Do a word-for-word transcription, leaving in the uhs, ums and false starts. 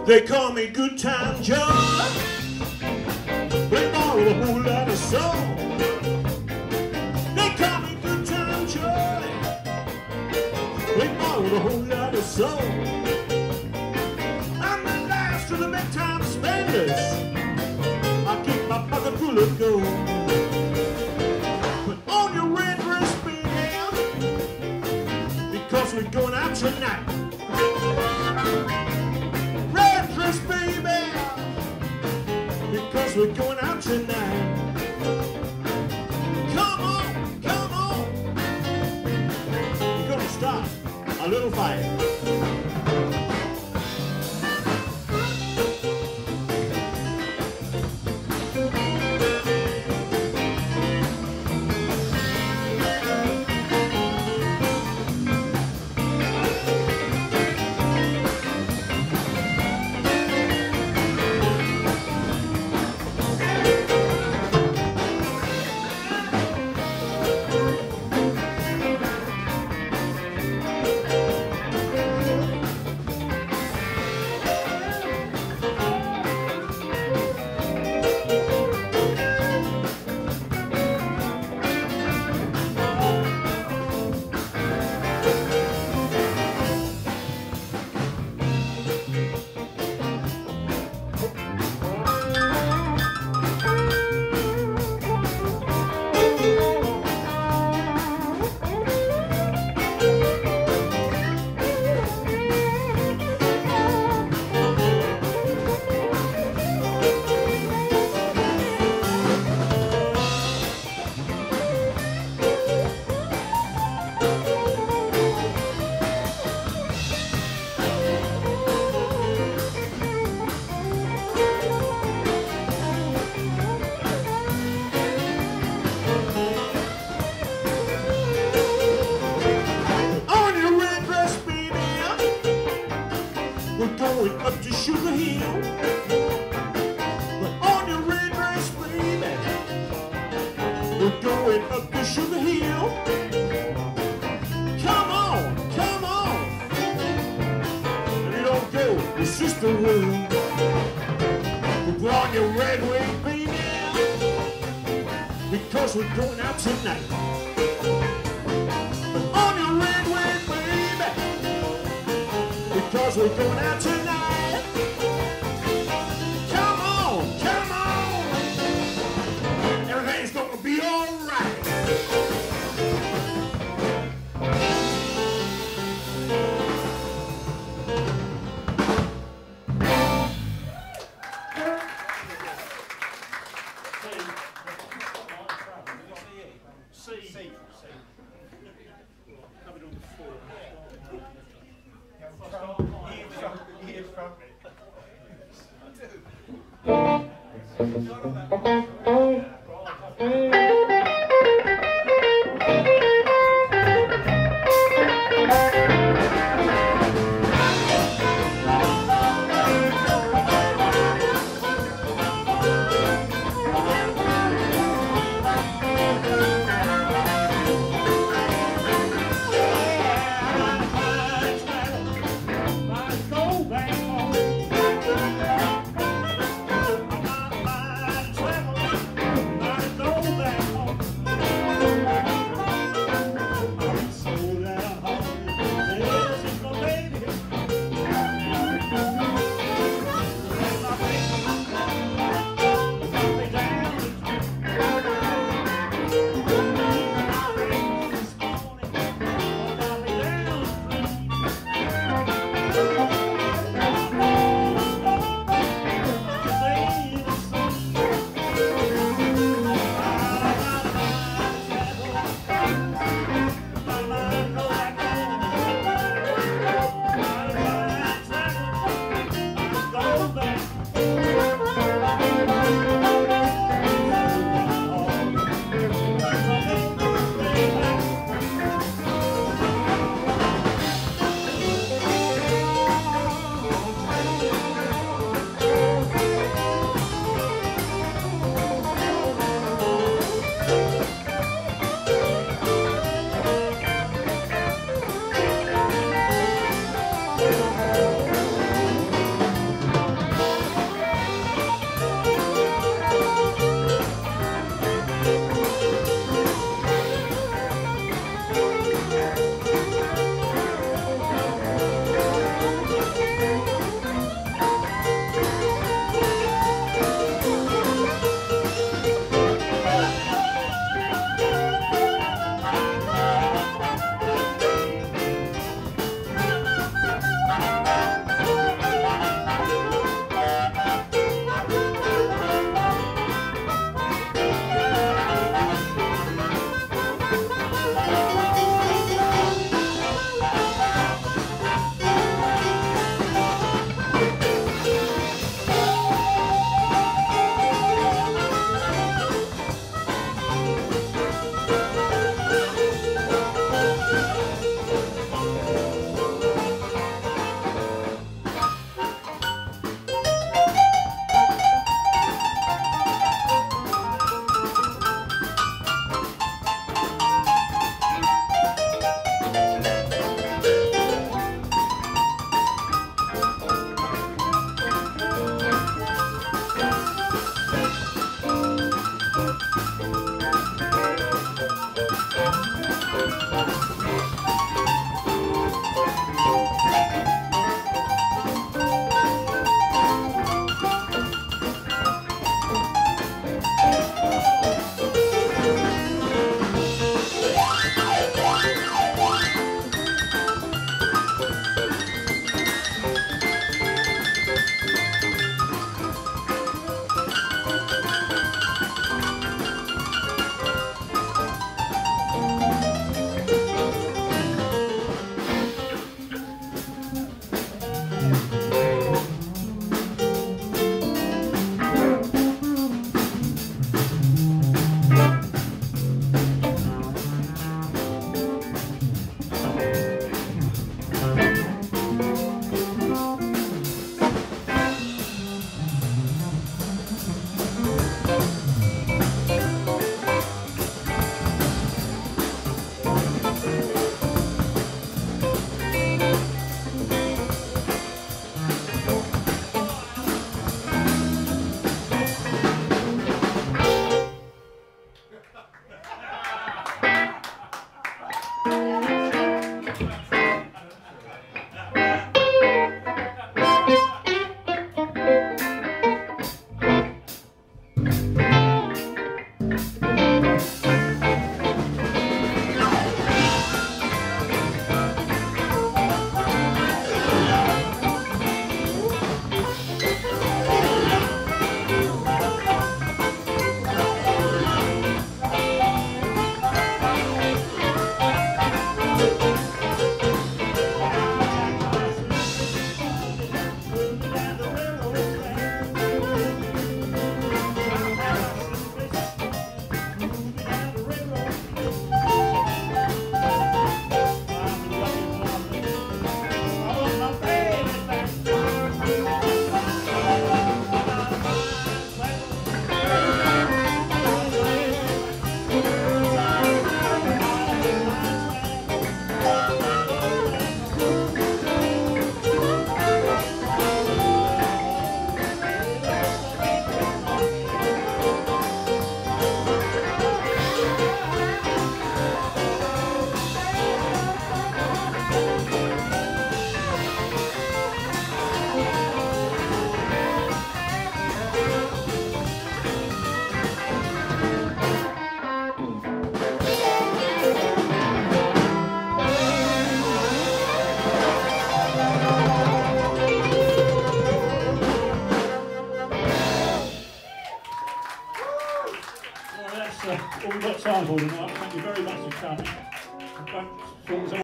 They call me Good Time Joe. Play ball with a whole lot of soul. They call me Good Time Joe. Play ball with a whole lot of soul. I'm the last of the big time spenders. I keep my pocket full of gold. Put on your red dress, baby, because we're going out tonight. Baby, because we're going out tonight. Come on, come on. We're gonna start a little fight. We're going up to Sugar Hill. We're on your red dress, baby. We're going up to Sugar Hill. Come on, come on. And you don't go, it's just the rule. We're on your red wing, baby, because we're going out tonight. We're on your red wing, baby, because we're going out tonight. Come on, come on. Everything's gonna be all right. C. C. Coming on the floor. Go back home. My mind got time for tonight. Thank you very much for coming.